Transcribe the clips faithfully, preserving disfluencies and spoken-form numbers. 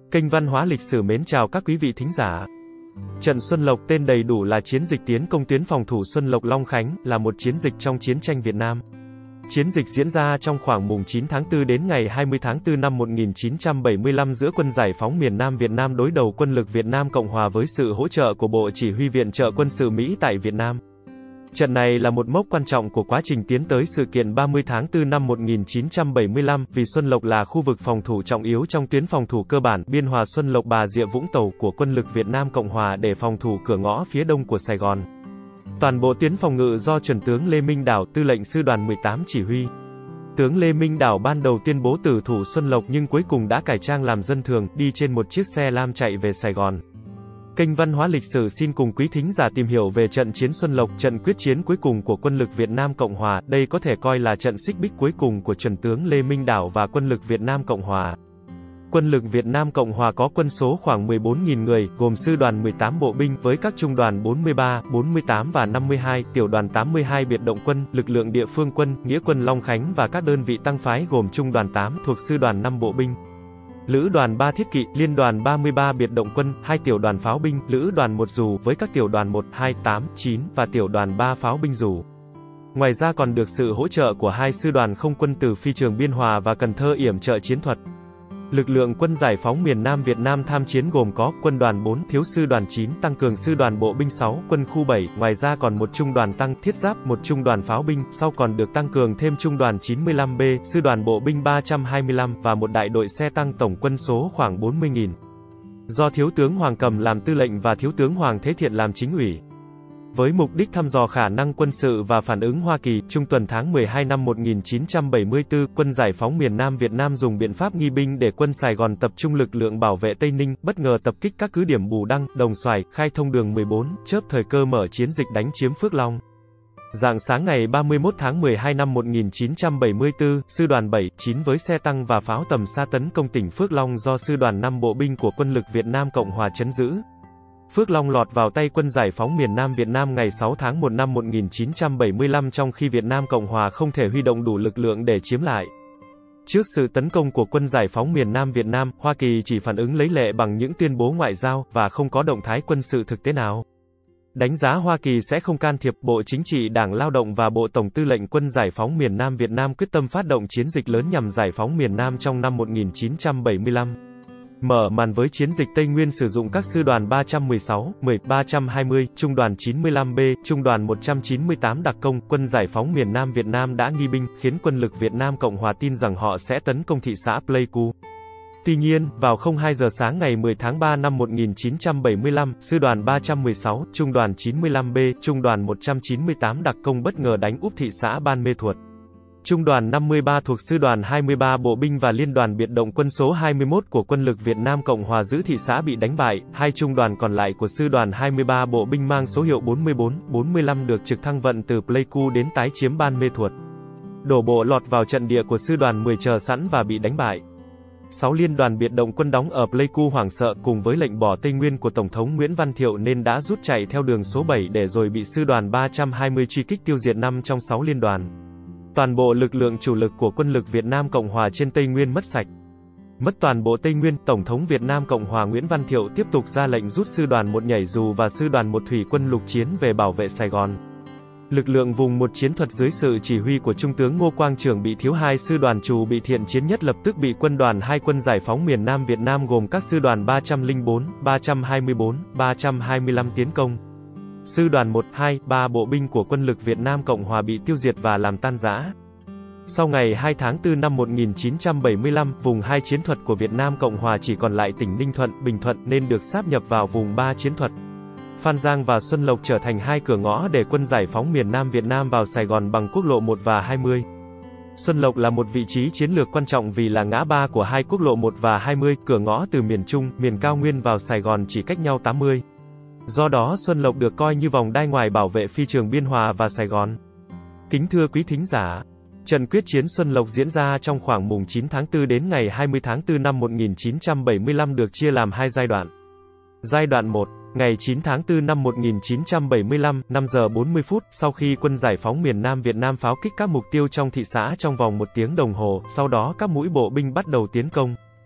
Kênh Văn hóa Lịch sử mến chào các quý vị thính giả. Trận Xuân Lộc tên đầy đủ là Chiến dịch tiến công tuyến phòng thủ Xuân Lộc Long Khánh, là một chiến dịch trong chiến tranh Việt Nam. Chiến dịch diễn ra trong khoảng mùng chín tháng tư đến ngày hai mươi tháng tư năm một nghìn chín trăm bảy mươi lăm giữa Quân Giải phóng miền Nam Việt Nam đối đầu quân lực Việt Nam Cộng Hòa với sự hỗ trợ của Bộ Chỉ huy Viện trợ quân sự Mỹ tại Việt Nam. Trận này là một mốc quan trọng của quá trình tiến tới sự kiện ba mươi tháng tư năm một nghìn chín trăm bảy mươi lăm, vì Xuân Lộc là khu vực phòng thủ trọng yếu trong tuyến phòng thủ cơ bản Biên Hòa Xuân Lộc Bà Rịa Vũng Tàu của quân lực Việt Nam Cộng Hòa để phòng thủ cửa ngõ phía đông của Sài Gòn. Toàn bộ tuyến phòng ngự do Chuẩn tướng Lê Minh Đảo, tư lệnh sư đoàn mười tám chỉ huy. Tướng Lê Minh Đảo ban đầu tuyên bố tử thủ Xuân Lộc nhưng cuối cùng đã cải trang làm dân thường, đi trên một chiếc xe lam chạy về Sài Gòn. Kênh Văn hóa Lịch sử xin cùng quý thính giả tìm hiểu về trận chiến Xuân Lộc, trận quyết chiến cuối cùng của quân lực Việt Nam Cộng Hòa. Đây có thể coi là trận xích bích cuối cùng của Chuẩn tướng Lê Minh Đảo và quân lực Việt Nam Cộng Hòa. Quân lực Việt Nam Cộng Hòa có quân số khoảng mười bốn nghìn người, gồm sư đoàn mười tám bộ binh với các trung đoàn bốn mươi ba, bốn mươi tám và năm mươi hai, tiểu đoàn tám mươi hai biệt động quân, lực lượng địa phương quân, nghĩa quân Long Khánh và các đơn vị tăng phái gồm trung đoàn tám thuộc sư đoàn năm bộ binh, lữ đoàn ba thiết kỵ, liên đoàn ba mươi ba biệt động quân, hai tiểu đoàn pháo binh, lữ đoàn một dù với các tiểu đoàn một, hai, tám, chín và tiểu đoàn ba pháo binh dù. Ngoài ra còn được sự hỗ trợ của hai sư đoàn không quân từ phi trường Biên Hòa và Cần Thơ yểm trợ chiến thuật. Lực lượng Quân Giải phóng miền Nam Việt Nam tham chiến gồm có quân đoàn bốn, thiếu sư đoàn chín, tăng cường sư đoàn bộ binh sáu, quân khu bảy, ngoài ra còn một trung đoàn tăng thiết giáp, một trung đoàn pháo binh, sau còn được tăng cường thêm trung đoàn chín mươi lăm B, sư đoàn bộ binh ba trăm hai mươi lăm và một đại đội xe tăng, tổng quân số khoảng bốn mươi nghìn. Do Thiếu tướng Hoàng Cầm làm tư lệnh và Thiếu tướng Hoàng Thế Thiện làm chính ủy. Với mục đích thăm dò khả năng quân sự và phản ứng Hoa Kỳ, trung tuần tháng mười hai năm một nghìn chín trăm bảy mươi tư, Quân Giải phóng miền Nam Việt Nam dùng biện pháp nghi binh để quân Sài Gòn tập trung lực lượng bảo vệ Tây Ninh, bất ngờ tập kích các cứ điểm Bù Đăng, Đồng Xoài, Khai Thông đường mười bốn, chớp thời cơ mở chiến dịch đánh chiếm Phước Long. Rạng sáng ngày ba mươi mốt tháng mười hai năm một nghìn chín trăm bảy mươi tư, sư đoàn bảy, chín với xe tăng và pháo tầm xa tấn công tỉnh Phước Long do sư đoàn năm bộ binh của quân lực Việt Nam Cộng Hòa trấn giữ. Phước Long lọt vào tay Quân Giải phóng miền Nam Việt Nam ngày sáu tháng một năm một nghìn chín trăm bảy mươi lăm trong khi Việt Nam Cộng Hòa không thể huy động đủ lực lượng để chiếm lại. Trước sự tấn công của Quân Giải phóng miền Nam Việt Nam, Hoa Kỳ chỉ phản ứng lấy lệ bằng những tuyên bố ngoại giao, và không có động thái quân sự thực tế nào. Đánh giá Hoa Kỳ sẽ không can thiệp, Bộ Chính trị Đảng Lao động và Bộ Tổng tư lệnh Quân Giải phóng miền Nam Việt Nam quyết tâm phát động chiến dịch lớn nhằm giải phóng miền Nam trong năm một nghìn chín trăm bảy mươi lăm. Mở màn với chiến dịch Tây Nguyên sử dụng các sư đoàn ba trăm mười sáu, mười, ba trăm hai mươi, trung đoàn chín mươi lăm B, trung đoàn một trăm chín mươi tám đặc công. Quân Giải phóng miền Nam Việt Nam đã nghi binh, khiến quân lực Việt Nam Cộng Hòa tin rằng họ sẽ tấn công thị xã Pleiku. Tuy nhiên, vào không hai giờ sáng ngày mười tháng ba năm một nghìn chín trăm bảy mươi lăm, sư đoàn ba trăm mười sáu, trung đoàn chín mươi lăm B, trung đoàn một trăm chín mươi tám đặc công bất ngờ đánh úp thị xã Ban Mê Thuột. Trung đoàn năm mươi ba thuộc sư đoàn hai mươi ba bộ binh và liên đoàn biệt động quân số hai mươi mốt của quân lực Việt Nam Cộng Hòa giữ thị xã bị đánh bại. Hai trung đoàn còn lại của sư đoàn hai mươi ba bộ binh mang số hiệu bốn mươi bốn, bốn mươi lăm được trực thăng vận từ Pleiku đến tái chiếm Ban Mê Thuột. Đổ bộ lọt vào trận địa của sư đoàn mười chờ sẵn và bị đánh bại. Sáu liên đoàn biệt động quân đóng ở Pleiku hoảng sợ cùng với lệnh bỏ Tây Nguyên của Tổng thống Nguyễn Văn Thiệu nên đã rút chạy theo đường số bảy để rồi bị sư đoàn ba trăm hai mươi truy kích tiêu diệt năm trong sáu liên đoàn. Toàn bộ lực lượng chủ lực của quân lực Việt Nam Cộng Hòa trên Tây Nguyên mất sạch. Mất toàn bộ Tây Nguyên, Tổng thống Việt Nam Cộng Hòa Nguyễn Văn Thiệu tiếp tục ra lệnh rút sư đoàn một nhảy dù và sư đoàn một thủy quân lục chiến về bảo vệ Sài Gòn. Lực lượng vùng một chiến thuật dưới sự chỉ huy của Trung tướng Ngô Quang Trường bị thiếu hai sư đoàn Trù bị thiện chiến nhất lập tức bị quân đoàn hai Quân Giải phóng miền Nam Việt Nam gồm các sư đoàn ba trăm lẻ bốn, ba trăm hai mươi bốn, ba trăm hai mươi lăm tiến công. Sư đoàn một, hai, ba bộ binh của quân lực Việt Nam Cộng Hòa bị tiêu diệt và làm tan rã. Sau ngày hai tháng tư năm một nghìn chín trăm bảy mươi lăm, vùng hai chiến thuật của Việt Nam Cộng Hòa chỉ còn lại tỉnh Ninh Thuận, Bình Thuận nên được sáp nhập vào vùng ba chiến thuật. Phan Giang và Xuân Lộc trở thành hai cửa ngõ để Quân Giải phóng miền Nam Việt Nam vào Sài Gòn bằng quốc lộ một và hai mươi. Xuân Lộc là một vị trí chiến lược quan trọng vì là ngã ba của hai quốc lộ một và hai mươi, cửa ngõ từ miền Trung, miền cao nguyên vào Sài Gòn chỉ cách nhau tám mươi. Do đó Xuân Lộc được coi như vòng đai ngoài bảo vệ phi trường Biên Hòa và Sài Gòn. Kính thưa quý thính giả, trận quyết chiến Xuân Lộc diễn ra trong khoảng mùng chín tháng tư đến ngày hai mươi tháng tư năm một nghìn chín trăm bảy mươi lăm được chia làm hai giai đoạn. Giai đoạn một, ngày chín tháng tư năm một nghìn chín trăm bảy mươi lăm, năm giờ bốn mươi phút, sau khi Quân Giải phóng miền Nam Việt Nam pháo kích các mục tiêu trong thị xã trong vòng một tiếng đồng hồ, sau đó các mũi bộ binh bắt đầu tiến công.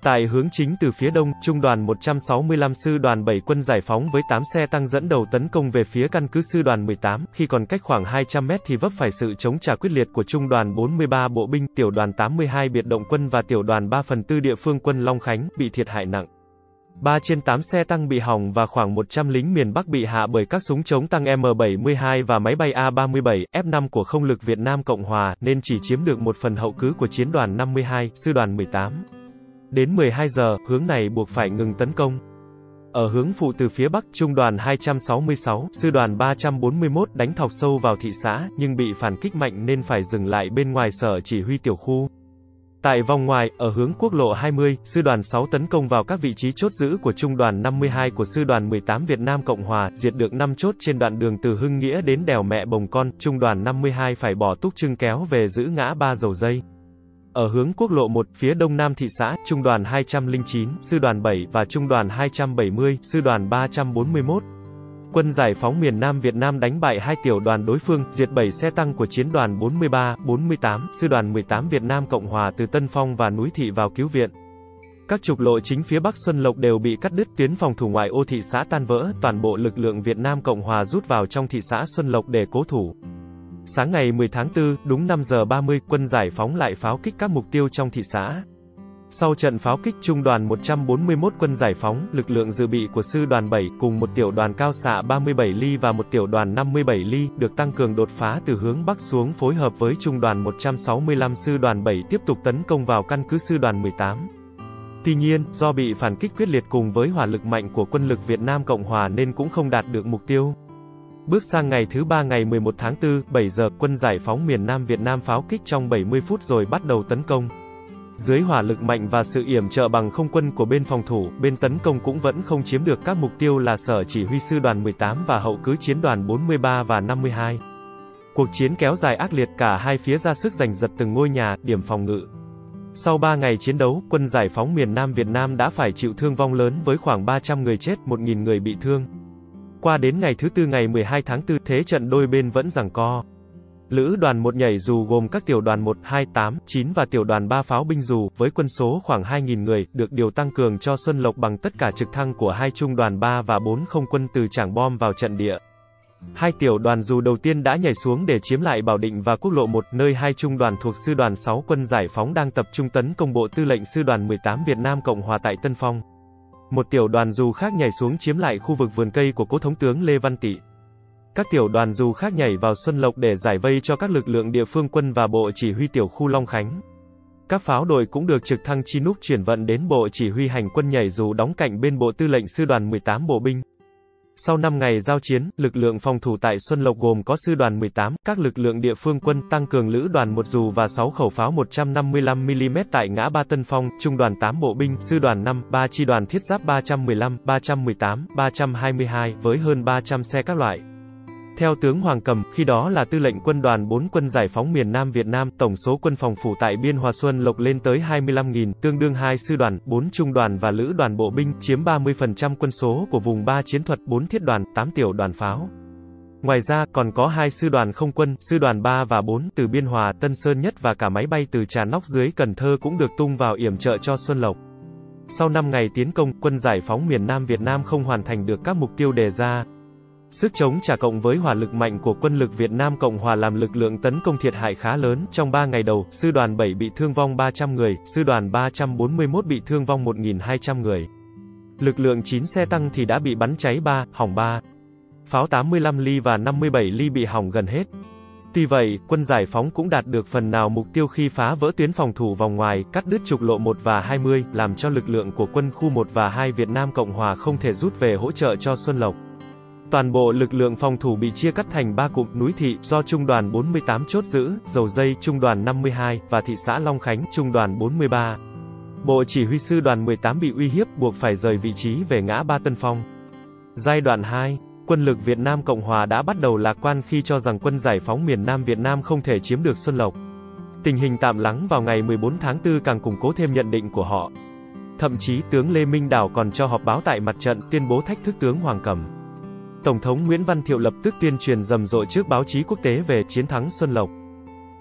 Tại hướng chính từ phía đông, Trung đoàn một trăm sáu mươi lăm Sư đoàn bảy Quân Giải phóng với tám xe tăng dẫn đầu tấn công về phía căn cứ Sư đoàn mười tám, khi còn cách khoảng hai trăm mét thì vấp phải sự chống trả quyết liệt của Trung đoàn bốn mươi ba Bộ binh, Tiểu đoàn tám mươi hai Biệt động quân và Tiểu đoàn ba phần tư Địa phương quân Long Khánh, bị thiệt hại nặng. ba trên tám xe tăng bị hỏng và khoảng một trăm lính miền Bắc bị hạ bởi các súng chống tăng M bảy mươi hai và máy bay A ba mươi bảy, F năm của không lực Việt Nam Cộng Hòa, nên chỉ chiếm được một phần hậu cứ của chiến đoàn năm mươi hai, Sư đoàn mười tám. Đến mười hai giờ, hướng này buộc phải ngừng tấn công. Ở hướng phụ từ phía Bắc, Trung đoàn hai trăm sáu mươi sáu, Sư đoàn ba trăm bốn mươi mốt đánh thọc sâu vào thị xã, nhưng bị phản kích mạnh nên phải dừng lại bên ngoài sở chỉ huy tiểu khu. Tại vòng ngoài, ở hướng quốc lộ hai mươi, Sư đoàn sáu tấn công vào các vị trí chốt giữ của Trung đoàn năm mươi hai của Sư đoàn mười tám Việt Nam Cộng Hòa, diệt được năm chốt trên đoạn đường từ Hưng Nghĩa đến đèo Mẹ Bồng Con. Trung đoàn năm mươi hai phải bỏ túc trưng kéo về giữ ngã ba Dầu Dây. Ở hướng quốc lộ một, phía đông nam thị xã, Trung đoàn hai trăm lẻ chín, Sư đoàn bảy và Trung đoàn hai trăm bảy mươi, Sư đoàn ba trăm bốn mươi mốt. Quân Giải phóng miền Nam Việt Nam đánh bại hai tiểu đoàn đối phương, diệt bảy xe tăng của chiến đoàn bốn mươi ba, bốn mươi tám, Sư đoàn mười tám Việt Nam Cộng Hòa từ Tân Phong và Núi Thị vào cứu viện. Các trục lộ chính phía Bắc Xuân Lộc đều bị cắt đứt, tuyến phòng thủ ngoại ô thị xã tan vỡ, toàn bộ lực lượng Việt Nam Cộng Hòa rút vào trong thị xã Xuân Lộc để cố thủ. Sáng ngày mười tháng tư, đúng năm giờ ba mươi, Quân Giải phóng lại pháo kích các mục tiêu trong thị xã. Sau trận pháo kích, Trung đoàn một trăm bốn mươi mốt Quân Giải phóng, lực lượng dự bị của Sư đoàn bảy cùng một tiểu đoàn cao xạ ba mươi bảy ly và một tiểu đoàn năm mươi bảy ly được tăng cường đột phá từ hướng Bắc xuống phối hợp với Trung đoàn một trăm sáu mươi lăm Sư đoàn bảy tiếp tục tấn công vào căn cứ Sư đoàn mười tám. Tuy nhiên, do bị phản kích quyết liệt cùng với hỏa lực mạnh của quân lực Việt Nam Cộng Hòa nên cũng không đạt được mục tiêu. Bước sang ngày thứ ba ngày mười một tháng tư, bảy giờ, Quân Giải phóng miền Nam Việt Nam pháo kích trong bảy mươi phút rồi bắt đầu tấn công. Dưới hỏa lực mạnh và sự yểm trợ bằng không quân của bên phòng thủ, bên tấn công cũng vẫn không chiếm được các mục tiêu là sở chỉ huy Sư đoàn mười tám và hậu cứ chiến đoàn bốn mươi ba và năm mươi hai. Cuộc chiến kéo dài ác liệt, cả hai phía ra sức giành giật từng ngôi nhà, điểm phòng ngự. Sau ba ngày chiến đấu, Quân Giải phóng miền Nam Việt Nam đã phải chịu thương vong lớn với khoảng ba trăm người chết, một nghìn người bị thương. Qua đến ngày thứ tư ngày mười hai tháng tư, thế trận đôi bên vẫn giằng co. Lữ đoàn một nhảy dù gồm các tiểu đoàn một, hai, tám, chín và tiểu đoàn ba pháo binh dù, với quân số khoảng hai nghìn người, được điều tăng cường cho Xuân Lộc bằng tất cả trực thăng của hai trung đoàn ba và bốn không quân từ Trảng Bom vào trận địa. Hai tiểu đoàn dù đầu tiên đã nhảy xuống để chiếm lại Bảo Định và quốc lộ một, nơi hai trung đoàn thuộc Sư đoàn sáu Quân Giải phóng đang tập trung tấn công Bộ Tư lệnh Sư đoàn mười tám Việt Nam Cộng Hòa tại Tân Phong. Một tiểu đoàn dù khác nhảy xuống chiếm lại khu vực vườn cây của cố thống tướng Lê Văn Tị. Các tiểu đoàn dù khác nhảy vào Xuân Lộc để giải vây cho các lực lượng địa phương quân và bộ chỉ huy tiểu khu Long Khánh. Các pháo đội cũng được trực thăng Chinook chuyển vận đến bộ chỉ huy hành quân nhảy dù đóng cạnh bên Bộ Tư lệnh Sư đoàn mười tám Bộ binh. Sau năm ngày giao chiến, lực lượng phòng thủ tại Xuân Lộc gồm có Sư đoàn mười tám, các lực lượng địa phương quân tăng cường Lữ đoàn một dù và sáu khẩu pháo một trăm năm mươi lăm mi li mét tại ngã ba Tân Phong, Trung đoàn tám Bộ binh, Sư đoàn năm, ba chi đoàn thiết giáp ba trăm mười lăm, ba trăm mười tám, ba trăm hai mươi hai với hơn ba trăm xe các loại. Theo tướng Hoàng Cầm, khi đó là tư lệnh quân đoàn bốn Quân Giải phóng miền Nam Việt Nam, tổng số quân phòng thủ tại Biên Hòa Xuân Lộc lên tới hai mươi lăm nghìn, tương đương hai sư đoàn, bốn trung đoàn và lữ đoàn bộ binh, chiếm ba mươi phần trăm quân số của vùng ba chiến thuật, bốn thiết đoàn, tám tiểu đoàn pháo. Ngoài ra, còn có hai sư đoàn không quân, sư đoàn ba và bốn từ Biên Hòa, Tân Sơn Nhất và cả máy bay từ Trà Nóc dưới Cần Thơ cũng được tung vào yểm trợ cho Xuân Lộc. Sau năm ngày tiến công, Quân Giải phóng miền Nam Việt Nam không hoàn thành được các mục tiêu đề ra. Sức chống trả cộng với hỏa lực mạnh của quân lực Việt Nam Cộng Hòa làm lực lượng tấn công thiệt hại khá lớn. Trong ba ngày đầu, sư đoàn bảy bị thương vong ba trăm người, sư đoàn ba trăm bốn mươi mốt bị thương vong một nghìn hai trăm người. Lực lượng chín xe tăng thì đã bị bắn cháy ba, hỏng ba. Pháo tám mươi lăm ly và năm mươi bảy ly bị hỏng gần hết. Tuy vậy, Quân Giải phóng cũng đạt được phần nào mục tiêu khi phá vỡ tuyến phòng thủ vòng ngoài, cắt đứt trục lộ một và hai mươi, làm cho lực lượng của quân khu một và hai Việt Nam Cộng Hòa không thể rút về hỗ trợ cho Xuân Lộc. Toàn bộ lực lượng phòng thủ bị chia cắt thành ba cụm: Núi Thị do trung đoàn bốn mươi tám chốt giữ, Dầu Dây trung đoàn năm mươi hai và thị xã Long Khánh trung đoàn bốn mươi ba. Bộ chỉ huy sư đoàn mười tám bị uy hiếp, buộc phải rời vị trí về ngã ba Tân Phong. Giai đoạn hai, quân lực Việt Nam Cộng Hòa đã bắt đầu lạc quan khi cho rằng Quân Giải phóng miền Nam Việt Nam không thể chiếm được Xuân Lộc. Tình hình tạm lắng vào ngày mười bốn tháng tư càng củng cố thêm nhận định của họ. Thậm chí tướng Lê Minh Đảo còn cho họp báo tại mặt trận, tuyên bố thách thức tướng Hoàng Cầm. Tổng thống Nguyễn Văn Thiệu lập tức tuyên truyền rầm rộ trước báo chí quốc tế về chiến thắng Xuân Lộc.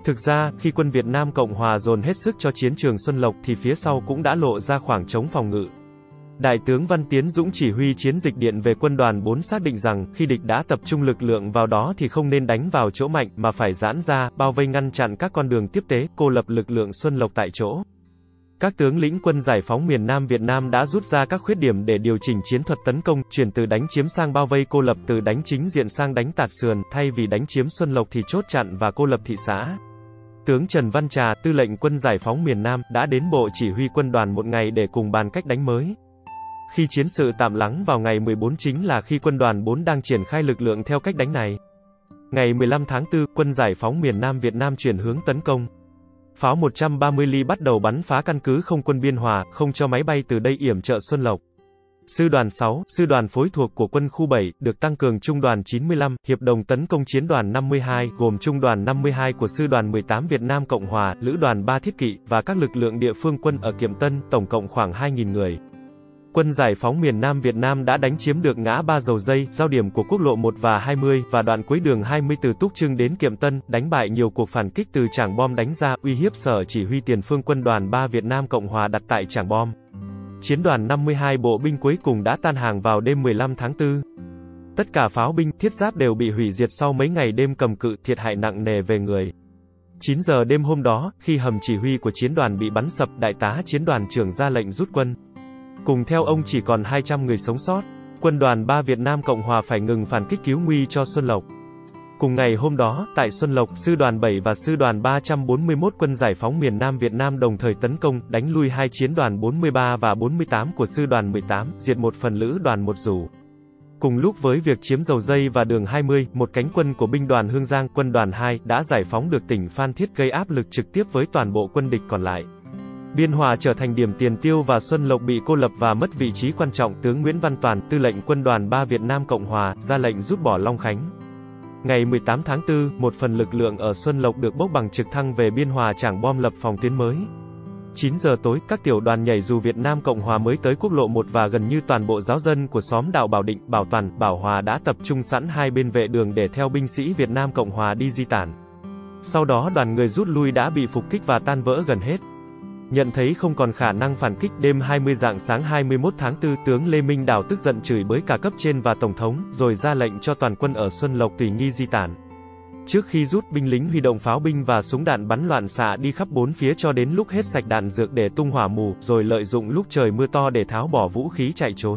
Thực ra, khi quân Việt Nam Cộng Hòa dồn hết sức cho chiến trường Xuân Lộc thì phía sau cũng đã lộ ra khoảng trống phòng ngự. Đại tướng Văn Tiến Dũng chỉ huy chiến dịch điện về quân đoàn bốn xác định rằng, khi địch đã tập trung lực lượng vào đó thì không nên đánh vào chỗ mạnh, mà phải giãn ra, bao vây ngăn chặn các con đường tiếp tế, cô lập lực lượng Xuân Lộc tại chỗ. Các tướng lĩnh quân giải phóng miền Nam Việt Nam đã rút ra các khuyết điểm để điều chỉnh chiến thuật tấn công, chuyển từ đánh chiếm sang bao vây cô lập, từ đánh chính diện sang đánh tạt sườn, thay vì đánh chiếm Xuân Lộc thì chốt chặn và cô lập thị xã. Tướng Trần Văn Trà, tư lệnh quân giải phóng miền Nam, đã đến bộ chỉ huy quân đoàn một ngày để cùng bàn cách đánh mới. Khi chiến sự tạm lắng vào ngày mười bốn chính là khi quân đoàn bốn đang triển khai lực lượng theo cách đánh này. Ngày mười lăm tháng tư, quân giải phóng miền Nam Việt Nam chuyển hướng tấn công. Pháo một trăm ba mươi ly bắt đầu bắn phá căn cứ không quân Biên Hòa, không cho máy bay từ đây yểm trợ Xuân Lộc. Sư đoàn sáu, sư đoàn phối thuộc của quân khu bảy, được tăng cường trung đoàn chín mươi lăm, hiệp đồng tấn công chiến đoàn năm mươi hai, gồm trung đoàn năm mươi hai của sư đoàn mười tám Việt Nam Cộng Hòa, lữ đoàn ba Thiết Kỵ, và các lực lượng địa phương quân ở Kiệm Tân, tổng cộng khoảng hai nghìn người. Quân giải phóng miền Nam Việt Nam đã đánh chiếm được ngã ba Dầu Dây, giao điểm của quốc lộ một và hai mươi, và đoạn cuối đường hai mươi từ Túc Trưng đến Kiệm Tân, đánh bại nhiều cuộc phản kích từ Trảng Bom đánh ra, uy hiếp sở chỉ huy tiền phương quân đoàn ba Việt Nam Cộng Hòa đặt tại Trảng Bom. Chiến đoàn năm mươi hai bộ binh cuối cùng đã tan hàng vào đêm mười lăm tháng tư. Tất cả pháo binh, thiết giáp đều bị hủy diệt sau mấy ngày đêm cầm cự, thiệt hại nặng nề về người. chín giờ đêm hôm đó, khi hầm chỉ huy của chiến đoàn bị bắn sập, đại tá chiến đoàn trưởng ra lệnh rút quân. Cùng theo ông chỉ còn hai trăm người sống sót. Quân đoàn ba Việt Nam Cộng Hòa phải ngừng phản kích cứu nguy cho Xuân Lộc. Cùng ngày hôm đó, tại Xuân Lộc, sư đoàn bảy và sư đoàn ba trăm bốn mươi mốt quân giải phóng miền Nam Việt Nam đồng thời tấn công, đánh lui hai chiến đoàn bốn mươi ba và bốn mươi tám của sư đoàn mười tám, diệt một phần lữ đoàn một rủ. Cùng lúc với việc chiếm Dầu Dây và đường hai mươi, một cánh quân của binh đoàn Hương Giang, quân đoàn hai, đã giải phóng được tỉnh Phan Thiết, gây áp lực trực tiếp với toàn bộ quân địch còn lại. Biên Hòa trở thành điểm tiền tiêu và Xuân Lộc bị cô lập và mất vị trí quan trọng. Tướng Nguyễn Văn Toàn, tư lệnh quân đoàn ba Việt Nam Cộng Hòa, ra lệnh rút bỏ Long Khánh. Ngày mười tám tháng tư, một phần lực lượng ở Xuân Lộc được bốc bằng trực thăng về Biên Hòa Trảng Bom lập phòng tuyến mới. chín giờ tối, các tiểu đoàn nhảy dù Việt Nam Cộng Hòa mới tới quốc lộ một và gần như toàn bộ giáo dân của xóm đạo Bảo Định, Bảo Toàn, Bảo Hòa đã tập trung sẵn hai bên vệ đường để theo binh sĩ Việt Nam Cộng Hòa đi di tản. Sau đó đoàn người rút lui đã bị phục kích và tan vỡ gần hết. Nhận thấy không còn khả năng phản kích, đêm hai mươi rạng sáng hai mươi mốt tháng tư, tướng Lê Minh Đào tức giận chửi bới cả cấp trên và tổng thống, rồi ra lệnh cho toàn quân ở Xuân Lộc tùy nghi di tản. Trước khi rút, binh lính huy động pháo binh và súng đạn bắn loạn xạ đi khắp bốn phía cho đến lúc hết sạch đạn dược để tung hỏa mù, rồi lợi dụng lúc trời mưa to để tháo bỏ vũ khí chạy trốn.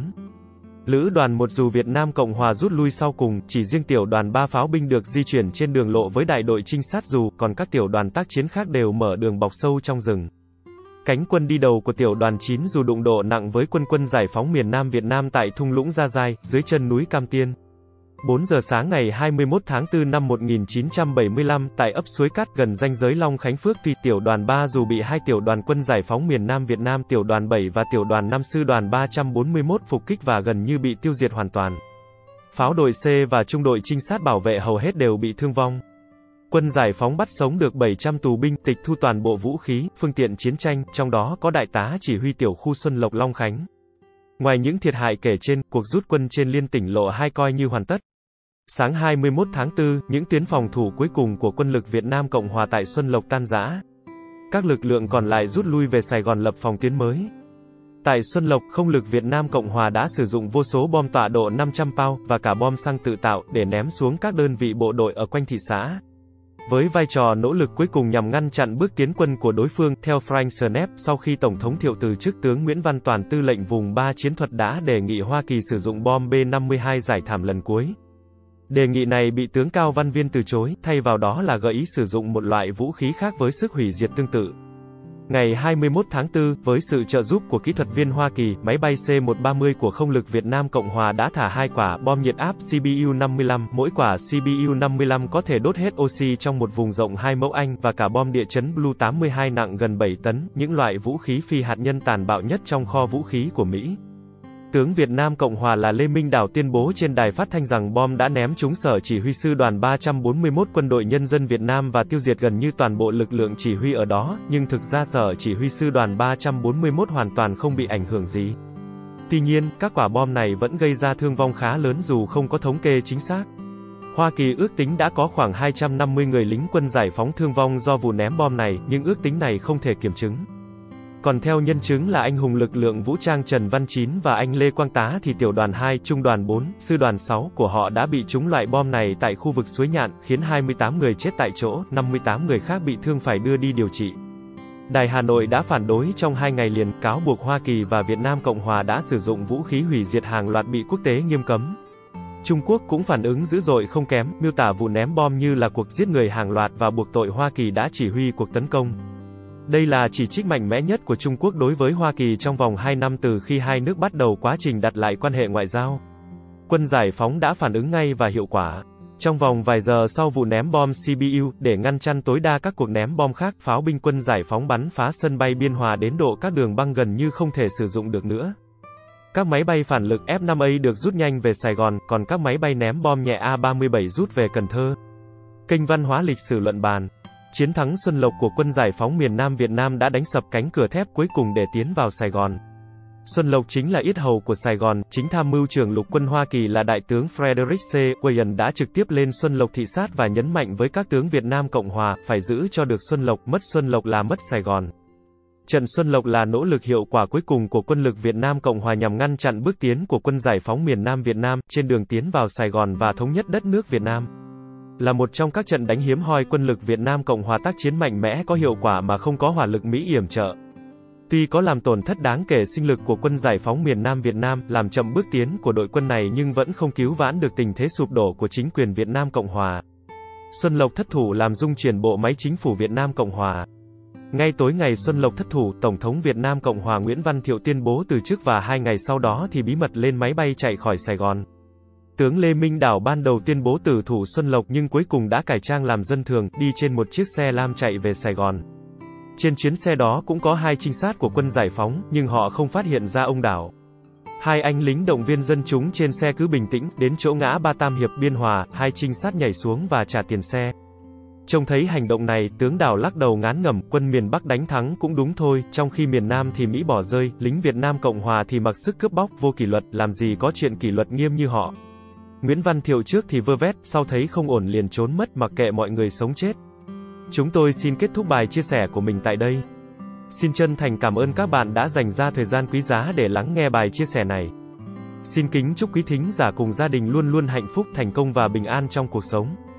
Lữ đoàn một dù Việt Nam Cộng Hòa rút lui sau cùng, chỉ riêng tiểu đoàn ba pháo binh được di chuyển trên đường lộ với đại đội trinh sát dù, còn các tiểu đoàn tác chiến khác đều mở đường bọc sâu trong rừng. Cánh quân đi đầu của tiểu đoàn chín dù đụng độ nặng với quân quân giải phóng miền Nam Việt Nam tại thung lũng Gia Giai, dưới chân núi Cam Tiên. bốn giờ sáng ngày hai mươi mốt tháng tư năm một nghìn chín trăm bảy mươi lăm, tại ấp Suối Cát gần ranh giới Long Khánh Phước Tuy, tiểu đoàn ba dù bị hai tiểu đoàn quân giải phóng miền Nam Việt Nam, tiểu đoàn bảy và tiểu đoàn năm sư đoàn ba trăm bốn mươi mốt phục kích và gần như bị tiêu diệt hoàn toàn. Pháo đội C và trung đội trinh sát bảo vệ hầu hết đều bị thương vong. Quân giải phóng bắt sống được bảy trăm tù binh, tịch thu toàn bộ vũ khí, phương tiện chiến tranh, trong đó có đại tá chỉ huy tiểu khu Xuân Lộc Long Khánh. Ngoài những thiệt hại kể trên, cuộc rút quân trên liên tỉnh lộ hai coi như hoàn tất. Sáng hai mươi mốt tháng tư, những tuyến phòng thủ cuối cùng của quân lực Việt Nam Cộng Hòa tại Xuân Lộc tan rã. Các lực lượng còn lại rút lui về Sài Gòn lập phòng tuyến mới. Tại Xuân Lộc, không lực Việt Nam Cộng Hòa đã sử dụng vô số bom tọa độ năm trăm pound và cả bom xăng tự tạo để ném xuống các đơn vị bộ đội ở quanh thị xã. Với vai trò nỗ lực cuối cùng nhằm ngăn chặn bước tiến quân của đối phương, theo Frank Snap, sau khi Tổng thống Thiệu từ chức, tướng Nguyễn Văn Toàn, tư lệnh vùng ba chiến thuật đã đề nghị Hoa Kỳ sử dụng bom B năm mươi hai giải thảm lần cuối. Đề nghị này bị tướng Cao Văn Viên từ chối, thay vào đó là gợi ý sử dụng một loại vũ khí khác với sức hủy diệt tương tự. Ngày hai mươi mốt tháng tư, với sự trợ giúp của kỹ thuật viên Hoa Kỳ, máy bay C một ba mươi của không lực Việt Nam Cộng Hòa đã thả hai quả bom nhiệt áp C B U năm mươi lăm, mỗi quả C B U năm mươi lăm có thể đốt hết oxy trong một vùng rộng hai mẫu Anh, và cả bom địa chấn Blue tám mươi hai nặng gần bảy tấn, những loại vũ khí phi hạt nhân tàn bạo nhất trong kho vũ khí của Mỹ. Tướng Việt Nam Cộng Hòa là Lê Minh Đào tuyên bố trên đài phát thanh rằng bom đã ném trúng sở chỉ huy sư đoàn ba trăm bốn mươi mốt quân đội nhân dân Việt Nam và tiêu diệt gần như toàn bộ lực lượng chỉ huy ở đó, nhưng thực ra sở chỉ huy sư đoàn ba trăm bốn mươi mốt hoàn toàn không bị ảnh hưởng gì. Tuy nhiên, các quả bom này vẫn gây ra thương vong khá lớn dù không có thống kê chính xác. Hoa Kỳ ước tính đã có khoảng hai trăm năm mươi người lính quân giải phóng thương vong do vụ ném bom này, nhưng ước tính này không thể kiểm chứng. Còn theo nhân chứng là anh hùng lực lượng vũ trang Trần Văn Chín và anh Lê Quang Tá thì tiểu đoàn hai, trung đoàn bốn, sư đoàn sáu của họ đã bị trúng loại bom này tại khu vực suối Nhạn, khiến hai mươi tám người chết tại chỗ, năm mươi tám người khác bị thương phải đưa đi điều trị. Đài Hà Nội đã phản đối trong hai ngày liền, cáo buộc Hoa Kỳ và Việt Nam Cộng Hòa đã sử dụng vũ khí hủy diệt hàng loạt bị quốc tế nghiêm cấm. Trung Quốc cũng phản ứng dữ dội không kém, miêu tả vụ ném bom như là cuộc giết người hàng loạt và buộc tội Hoa Kỳ đã chỉ huy cuộc tấn công. Đây là chỉ trích mạnh mẽ nhất của Trung Quốc đối với Hoa Kỳ trong vòng hai năm từ khi hai nước bắt đầu quá trình đặt lại quan hệ ngoại giao. Quân giải phóng đã phản ứng ngay và hiệu quả. Trong vòng vài giờ sau vụ ném bom xê bê u, để ngăn chặn tối đa các cuộc ném bom khác, pháo binh quân giải phóng bắn phá sân bay Biên Hòa đến độ các đường băng gần như không thể sử dụng được nữa. Các máy bay phản lực F năm A được rút nhanh về Sài Gòn, còn các máy bay ném bom nhẹ A ba mươi bảy rút về Cần Thơ. Kênh văn hóa lịch sử luận bàn. Chiến thắng Xuân Lộc của quân giải phóng miền Nam Việt Nam đã đánh sập cánh cửa thép cuối cùng để tiến vào Sài Gòn. Xuân Lộc chính là yết hầu của Sài Gòn, chính tham mưu trưởng lục quân Hoa Kỳ là Đại tướng Frederick C. Wayne đã trực tiếp lên Xuân Lộc thị sát và nhấn mạnh với các tướng Việt Nam Cộng Hòa, phải giữ cho được Xuân Lộc, mất Xuân Lộc là mất Sài Gòn. Trận Xuân Lộc là nỗ lực hiệu quả cuối cùng của quân lực Việt Nam Cộng Hòa nhằm ngăn chặn bước tiến của quân giải phóng miền Nam Việt Nam, trên đường tiến vào Sài Gòn và thống nhất đất nước Việt Nam. Là một trong các trận đánh hiếm hoi quân lực Việt Nam Cộng Hòa tác chiến mạnh mẽ có hiệu quả mà không có hỏa lực Mỹ yểm trợ. Tuy có làm tổn thất đáng kể sinh lực của quân giải phóng miền Nam Việt Nam, làm chậm bước tiến của đội quân này nhưng vẫn không cứu vãn được tình thế sụp đổ của chính quyền Việt Nam Cộng Hòa. Xuân Lộc thất thủ làm rung chuyển bộ máy chính phủ Việt Nam Cộng Hòa. Ngay tối ngày Xuân Lộc thất thủ, Tổng thống Việt Nam Cộng Hòa Nguyễn Văn Thiệu tuyên bố từ chức và hai ngày sau đó thì bí mật lên máy bay chạy khỏi Sài Gòn. Tướng Lê Minh Đảo ban đầu tuyên bố tử thủ Xuân Lộc nhưng cuối cùng đã cải trang làm dân thường, đi trên một chiếc xe lam chạy về Sài Gòn. Trên chuyến xe đó cũng có hai trinh sát của quân giải phóng, nhưng họ không phát hiện ra ông Đảo. Hai anh lính động viên dân chúng trên xe cứ bình tĩnh, đến chỗ ngã ba Tam Hiệp Biên Hòa, hai trinh sát nhảy xuống và trả tiền xe. Trông thấy hành động này, tướng Đảo lắc đầu ngán ngẩm, quân miền Bắc đánh thắng cũng đúng thôi, trong khi miền Nam thì Mỹ bỏ rơi, lính Việt Nam Cộng Hòa thì mặc sức cướp bóc, vô kỷ luật, làm gì có chuyện kỷ luật nghiêm như họ. Nguyễn Văn Thiệu trước thì vơ vét, sau thấy không ổn liền trốn mất mặc kệ mọi người sống chết. Chúng tôi xin kết thúc bài chia sẻ của mình tại đây. Xin chân thành cảm ơn các bạn đã dành ra thời gian quý giá để lắng nghe bài chia sẻ này. Xin kính chúc quý thính giả cùng gia đình luôn luôn hạnh phúc, thành công và bình an trong cuộc sống.